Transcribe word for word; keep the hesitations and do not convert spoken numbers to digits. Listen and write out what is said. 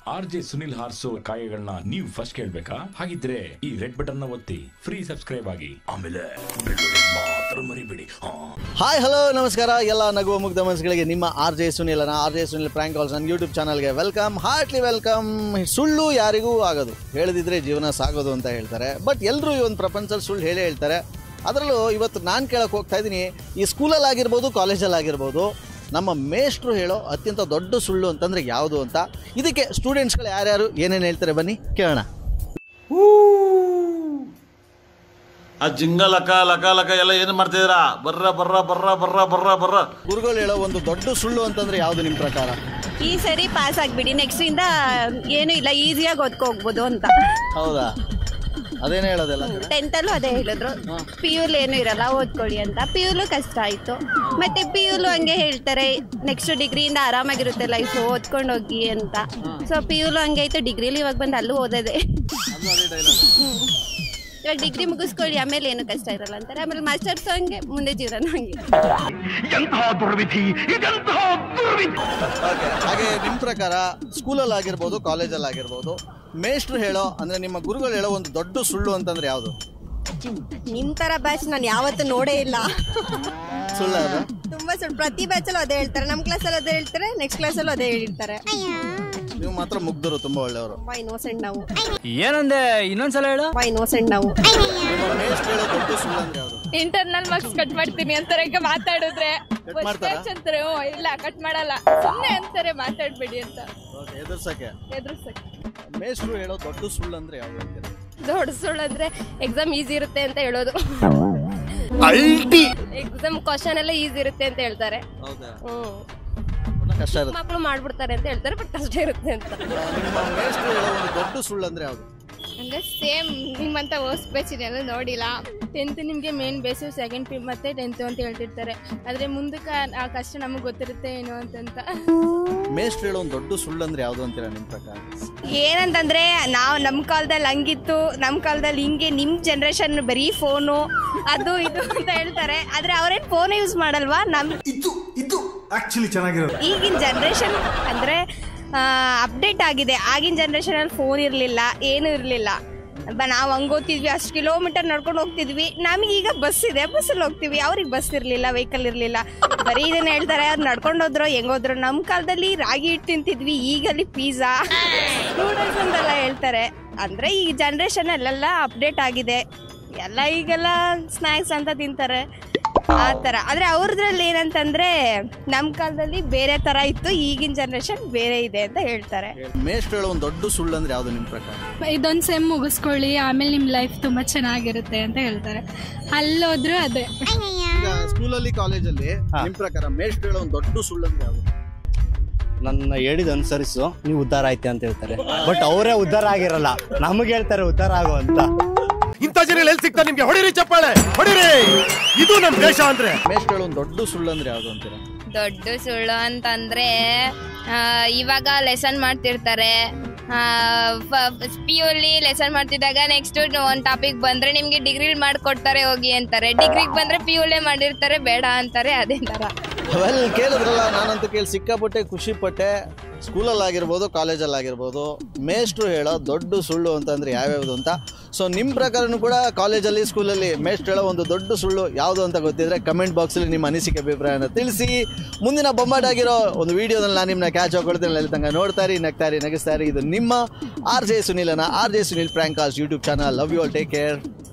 R J Sunil ಹಾರ್ಸೋ ಕಾಯಗಳನ್ನ ನೀವು ಫಸ್ಟ್ ಕೇಳ್ಬೇಕಾ? ಹಾಗಿದ್ರೆ ಈ ರೆಡ್ ಬಟನ್ ನ ಒತ್ತಿ ಫ್ರೀ ಸಬ್ಸ್ಕ್ರೈಬ್ ಆಗಿ, ಆಮೇಲೆ ಮಾತ್ರ ಮರಿಬೇಡಿ. ಹಾಯ್ ಹಲೋ ನಮಸ್ಕಾರ ಎಲ್ಲ ನಗುವ ಮುಗ್ಧ ಮನಸ್ಸುಗಳಿಗೆ ನಿಮ್ಮ R J Sunil R J Sunil prank calls ನನ್ನ ಯೂಟ್ಯೂಬ್ ಚಾನಲ್ಗೆ ವೆಲ್ಕಮ್, ಹಾರ್ಟ್ಲಿ ವೆಲ್ಕಮ್. ಸುಳ್ಳು ಯಾರಿಗೂ ಆಗೋದು, ಹೇಳದಿದ್ರೆ ಜೀವನ ಸಾಗೋದು ಅಂತ ಹೇಳ್ತಾರೆ. ಬಟ್ ಎಲ್ಲರೂ ಈ ಒಂದು ಪ್ರಪಂಚದಲ್ಲಿ ಸುಳ್ಳು ಹೇಳೇ ಹೇಳ್ತಾರೆ. ಅದರಲ್ಲೂ ಇವತ್ತು ನಾನು ಕೇಳಕ್ಕೆ ಹೋಗ್ತಾ ಇದ್ದೀನಿ, ಈ ಸ್ಕೂಲಲ್ಲಿ ಆಗಿರ್ಬೋದು, ಕಾಲೇಜಲ್ಲಿ ಆಗಿರ್ಬೋದು, ನಮ್ಮ ಮೇಷ್ಟ್ರು ಹೇಳೋ ಅತ್ಯಂತ ದೊಡ್ಡ ಸುಳ್ಳು ಅಂತಂದರೆ ಯಾವುದು ಅಂತ. ಇದಕ್ಕೆ ಸ್ಟೂಡೆಂಟ್ಸ್ಗಳು ಯಾರ್ಯಾರು ಏನೇನು ಹೇಳ್ತಾರೆ ಬನ್ನಿ ಕೇಳೋಣ. ಆ ಜಿಂಗ ಲಕ ಲಕ ಲಕ ಎಲ್ಲ ಏನು ಮಾಡ್ತಿದ್ದೀರಾ? ಬರ್ರ ಬರ್ರ ಬರ್ರ ಬರ್ರ ಬರ್ರ ಬರ್ರ. ಗುರುಗಳು ಹೇಳೋ ಒಂದು ದೊಡ್ಡ ಸುಳ್ಳು ಅಂತಂದರೆ ಯಾವುದು ನಿಮ್ಮ ಪ್ರಕಾರ? ಈ ಸರಿ ಪಾಸ್ ಆಗಿಬಿಡಿ, ನೆಕ್ಸ್ಟ್ ಇಂದ ಏನು ಇಲ್ಲ, ಈಸಿಯಾಗಿ ಓದ್ಕೊ ಹೋಗ್ಬೋದು ಅಂತ. ಹೌದಾ? ಅದೇನೇ ಹೇಳೋದಲ್ಲ. ಟೆಂತಲ್ಲೂ ಅದೇ ಹೇಳಿದ್ರು, ಪಿ ಯುಲು ಏನು ಇರಲ್ಲ ಓದ್ಕೊಳ್ಳಿ ಅಂತ. ಪಿ ಯುಲು ಕಷ್ಟ ಆಯಿತು, ಮತ್ತೆ ಪಿ ಯುಲು ಹಂಗೆ ಹೇಳ್ತಾರೆ ನೆಕ್ಸ್ಟ್ ಡಿಗ್ರಿಯಿಂದ ಆರಾಮಾಗಿರುತ್ತೆ ಲೈಫು, ಓದ್ಕೊಂಡು ಹೋಗಿ ಅಂತ. ಸೊ ಪಿ ಯುಲು ಹಂಗೆ ಆಯಿತು, ಡಿಗ್ರಿಲಿ ಇವಾಗ ಬಂದು ಅಲ್ಲೂ ಓದೋದೆ. ಇವಾಗ ಡಿಗ್ರಿ ಮುಗಿಸ್ಕೊಳ್ಳಿ, ಆಮೇಲೆ ಏನು ಕಷ್ಟ ಇರಲ್ಲ ಅಂತಾರೆ. ಆಮೇಲೆ ಮಾಸ್ಟರ್ಸ್ ಹಂಗೆ, ಮುಂದೆ ಜೀವನ ಹಂಗೆ. ಹಾಗೆ ನಿಮ್ಮ ಪ್ರಕಾರ ಸ್ಕೂಲಲ್ಲಿ ಆಗಿರ್ಬೋದು, ಕಾಲೇಜಲ್ಲಿ ಆಗಿರ್ಬೋದು, ಮೇಷ್ಟ್ರು ಹೇಳೋ ಅಂದರೆ ನಿಮ್ಮ ಗುರುಗಳು ಹೇಳೋ ಒಂದು ದೊಡ್ಡ ಸುಳ್ಳು ಅಂತಂದ್ರೆ ಯಾವುದು? ನಿಮ್ಮ ಥರ ಬ್ಯಾಚ್ ನಾನು ಯಾವತ್ತೂ ನೋಡೇ ಇಲ್ಲ. ಸುಳ್ಳು ಅದು ತುಂಬ ಸುಳ್ಳು. ಪ್ರತಿ ಬ್ಯಾಚಲ್ಲೂ ಅದೇ ಹೇಳ್ತಾರೆ, ನಮ್ಮ ಕ್ಲಾಸಲ್ಲಿ ಅದೇ ಹೇಳ್ತಾರೆ, ನೆಕ್ಸ್ಟ್ ಕ್ಲಾಸಲ್ಲೂ ಅದೇ ಹೇಳಿರ್ತಾರೆ. ನೀವು ಮಾತ್ರ ಮುಗ್ಧರು, ತುಂಬಾ ಒಳ್ಳೆಯವರು. ವೈ ನೋಸೆಂಡ್ ನಾವು ಏನಂದೆ ಇನ್ನೊಂದ್ಸಲ ಹೇಳು. ವೈ ನೋಸೆಂಡ್ ನಾವು. ನಿಮ್ಮ ಮೇಷ್ಟ್ರು ಹೇಳೋ ದೊಡ್ಡ ಸುಳ್ಳು ಅಂದ್ರೆ ಯಾವುದು? ಇಂಟರ್ನಲ್ ಮಾರ್ಕ್ಸ್ ಕಟ್ ಮಾಡ್ತೀನಿ ಅಂತಾರೆ, ಈಗ ಮಾತಾಡಿದ್ರೆ ಅಂತಾರೆ. ಇಲ್ಲ ಕಟ್ ಮಾಡಲ್ಲ, ಸುಮ್ಮನೆ ಅಂತಾರೆ ಮಾತಾಡ್ಬೇಡಿ ಅಂತ ಎದುರ್ಸಕ್ಕೆ. ಎದುರ್ಸಕ್ಕೆ ಮೇಷ್ಟ್ರು ಹೇಳೋ ದೊಡ್ಡ ಸುಳ್ಳು ಅಂದ್ರೆ ಯಾವುದು ಅಂತೀರಾ? ದೊಡ್ಡ ಸುಳ್ಳು ಅಂದ್ರೆ ಎಕ್ಸಾಮ್ ಈಸಿ ಇರುತ್ತೆ ಅಂತ ಹೇಳೋದು. ಎಕ್ಸಾಮ್ ಕ್ವಶನ್ ಎಲ್ಲ ಈಸಿ ಇರುತ್ತೆ ಅಂತ ಹೇಳ್ತಾರೆ. ಹ್ಮ್ ಕಷ್ಟ ಇರುತ್ತೆ, ಮಕ್ಕಳು ಮಾಡ್ಬಿಡ್ತಾರೆ ಅಂತ ಹೇಳ್ತಾರೆ, ಬಟ್ ಕಷ್ಟ ಇರುತ್ತೆ ಅಂತ. ನಿಮ್ಮ ಮೇಷ್ಟ್ರು ಹೇಳೋ ಒಂದು ದೊಡ್ಡ ಸುಳ್ಳು ಅಂದ್ರೆ ಯಾವುದು? ಅಂದ್ರೆ ಸೇಮ್ ನಿಮ್ಮಂತ ವರ್ಸ್ಟ್ ಬ್ಯಾಚ್ ಇದೆಲ್ಲ ನೋಡಿಲ್ಲ. ಟೆಂತ್ ನಿಮಗೆ ಮೇನ್ ಬೇಸು, ಸೆಕೆಂಡ್ ಪಿ ಮತ್ತೆ ಟೆಂತ್ ಅಂತ ಹೇಳ್ತಿರ್ತಾರೆ. ಆದ್ರೆ ಮುಂದಕ್ಕೆ ಆ ಕಷ್ಟ ನಮಗೆ ಗೊತ್ತಿರುತ್ತೆ ಏನು ಅಂತಂತ. ಮೇಷ್ಟ್ರು ಹೇಳೋ ಒಂದು ದೊಡ್ಡ ಸುಳ್ಳು ಅಂದ್ರೆ ಯಾವುದು ಅಂತೀರಾ ನಿಮ್ಮ ಪ್ರಕಾರ? ಏನಂತಂದ್ರೆ ನಾವು ನಮ್ಮ ಕಾಲದಲ್ಲಿ ಹಂಗಿತ್ತು, ನಮ್ಮ ಕಾಲದಲ್ಲಿ ಹಿಂಗೆ, ನಿಮ್ಮ ಜನ್ರೇಷನ್ ಬರೀ ಫೋನು ಅದು ಇದು ಅಂತ ಹೇಳ್ತಾರೆ. ಆದ್ರೆ ಅವ್ರೇನು ಫೋನ್ ಯೂಸ್ ಮಾಡಲ್ವಾ? ನಮ್ ಇದು ಇದು ಆಕ್ಚುಲಿ ಚೆನ್ನಾಗಿರೋದು. ಈಗಿನ ಜನ್ರೇಷನ್ ಅಂದ್ರೆ ಅಪ್ಡೇಟ್ ಆಗಿದೆ. ಆಗಿನ ಜನ್ರೇಷನಲ್ಲಿ ಫೋನ್ ಇರಲಿಲ್ಲ, ಏನೂ ಇರಲಿಲ್ಲ. ನಾವು ಹಂಗೆ ಓದ್ತಿದ್ವಿ, ಅಷ್ಟು ಕಿಲೋಮೀಟರ್ ನಡ್ಕೊಂಡು ಹೋಗ್ತಿದ್ವಿ. ನಮಗೀಗ ಬಸ್ ಇದೆ, ಬಸ್ಸಲ್ಲಿ ಹೋಗ್ತೀವಿ. ಅವ್ರಿಗೆ ಬಸ್ ಇರಲಿಲ್ಲ, ವೆಹಿಕಲ್ ಇರಲಿಲ್ಲ. ಬರೀ ಇದನ್ನ ಹೇಳ್ತಾರೆ, ಅವ್ರು ನಡ್ಕೊಂಡು ಹೋದ್ರು ಹೆಂಗೋದ್ರು. ನಮ್ಮ ಕಾಲದಲ್ಲಿ ರಾಗಿ ಹಿಟ್ಟು ತಿಂತಿದ್ವಿ, ಈಗಲ್ಲಿ ಪಿಜ್ಜಾ ನೂಡಲ್ಸ್ ಅಂತೆಲ್ಲ ಹೇಳ್ತಾರೆ. ಅಂದರೆ ಈ ಜನ್ರೇಷನ್ ಅಲ್ಲೆಲ್ಲ ಅಪ್ಡೇಟ್ ಆಗಿದೆ, ಎಲ್ಲ ಈಗೆಲ್ಲ ಸ್ನ್ಯಾಕ್ಸ್ ಅಂತ ತಿಂತಾರೆ ಆ ಥರ. ಆದರೆ ಅವ್ರದ್ರಲ್ಲಿ ಏನಂತಂದರೆ ನಮ್ಮ ಕಾಲದಲ್ಲಿ ಬೇರೆ ಥರ ಇತ್ತು, ಈಗಿನ ಜನ್ರೇಷನ್ ಬೇರೆ ಇದೆ ಅಂತ ಹೇಳ್ತಾರೆ. ಮೇಷ್ಟ್ರು ಹೇಳೋ ಒಂದು ದೊಡ್ಡ ಸುಳ್ಳು ಅಂದ್ರೆ ಯಾವುದು ನಿಮ್ಮ ಪ್ರಕಾರ? ಇದೊಂದು ಸೆಮ್ ಮುಗಿಸ್ಕೊಳ್ಳಿ, ಆಮೇಲೆ ನಿಮ್ಮ ಲೈಫ್ ತುಂಬ ಚೆನ್ನಾಗಿರುತ್ತೆ ಅಂತ ಹೇಳ್ತಾರೆ. ಅಲ್ಲೋದ್ರು ಅದೇ. ಈಗ ಸ್ಕೂಲಲ್ಲಿ, ಕಾಲೇಜಲ್ಲಿ ನಿಮ್ಮ ಪ್ರಕಾರ ಮೇಷ್ಟ್ರು ಹೇಳೋ ಒಂದು ದೊಡ್ಡ ಸುಳ್ಳು ಅಂದ್ರೆ ಯಾವುದು? ನನ್ನ ಹೇಳಿದ ಅನುಸರಿಸು ನೀವು ಉದ್ಧಾರ ಆಯ್ತೆ ಅಂತ ಹೇಳ್ತಾರೆ. ಬಟ್ ಅವರೇ ಉದ್ಧಾರ ಆಗಿರಲ್ಲ, ನಮಗೆ ಹೇಳ್ತಾರೆ ಉದ್ಧಾರ ಆಗೋ ಅಂತ. ಇಂಥ ಜನ ಎಲ್ಲಿ ಸಿಗ್ತಾ ನಿಮ್ಗೆ? ಹೊಡಿರಿ ಚಪ್ಪಾಳೆ, ಹೊಡಿರಿ. ಇದು ನಮ್ಮ ದೇಶ ಅಂದ್ರೆ. ಮೇಷ್ಟ್ರು ಹೇಳೋ ಒಂದು ದೊಡ್ಡ ಸುಳ್ಳು ಅಂದ್ರೆ ಯಾವುದು ಅಂತೀರಾ? ದೊಡ್ಡ ಸುಳ್ಳು ಅಂತಂದ್ರೆ ಇವಾಗ ಲೆಸನ್ ಮಾಡ್ತಿರ್ತಾರೆ, ಪಿ ಯುಲಿ ಲೆಸನ್ ಮಾಡ್ತಿದ್ದಾಗ ನೆಕ್ಸ್ಟ್ ಒಂದು ಟಾಪಿಕ್ ಬಂದ್ರೆ ನಿಮ್ಗೆ ಡಿಗ್ರಿ ಮಾಡ್ಕೊಡ್ತಾರೆ ಹೋಗಿ ಅಂತಾರೆ. ಡಿಗ್ರಿಗೆ ಬಂದ್ರೆ ಪಿ ಯುಲೇ ಮಾಡಿರ್ತಾರೆ, ಬೇಡ ಅಂತಾರೆ. ಅದೇ ತರ. ವೆಲ್, ಕೇಳಿದ್ರಲ್ಲ, ನಾನಂತೂ ಕೇಳಿ ಸಿಕ್ಕಾಪಟ್ಟೆ ಖುಷಿ ಪಟ್ಟೆ. ಸ್ಕೂಲಲ್ಲಿ ಆಗಿರ್ಬೋದು, ಕಾಲೇಜಲ್ಲಿ ಆಗಿರ್ಬೋದು, ಮೇಷ್ಟ್ರು ಹೇಳೋ ದೊಡ್ಡ ಸುಳ್ಳು ಅಂತಂದರೆ ಯಾವ್ಯಾವುದು ಅಂತ. ಸೊ ನಿಮ್ಮ ಪ್ರಕಾರನೂ ಕೂಡ ಕಾಲೇಜಲ್ಲಿ, ಸ್ಕೂಲಲ್ಲಿ ಮೇಷ್ಟ್ರು ಹೇಳೋ ಒಂದು ದೊಡ್ಡ ಸುಳ್ಳು ಯಾವುದು ಅಂತ ಗೊತ್ತಿದ್ರೆ ಕಮೆಂಟ್ ಬಾಕ್ಸಲ್ಲಿ ನಿಮ್ಮ ಅನಿಸಿಕೆ ಅಭಿಪ್ರಾಯನ ತಿಳಿಸಿ. ಮುಂದಿನ ಬೊಂಬಾಟ್ ಆಗಿರೋ ಒಂದು ವಿಡಿಯೋದಲ್ಲಿ ನಾನು ನಿಮ್ಮನ್ನ ಕ್ಯಾಚ್ ಹಾಕೊಳ್ತೀನಿ. ಅಲ್ಲಿ ತನಕ ನೋಡ್ತಾರಿ, ನಗ್ತಾರಿ, ನಗಿಸ್ತಾರಿ. ಇದು ನಿಮ್ಮ ಆರ್ ಜೆ ಸುನಿಲನ R J Sunil prank calls YouTube channel. Love you all, take care.